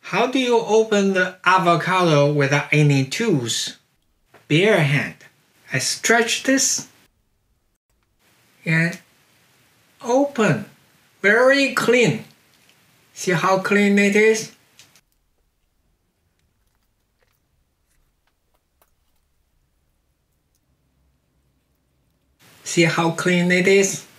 How do you open the avocado without any tools? Bare hand. I stretch this and open. Very clean. See how clean it is? See how clean it is?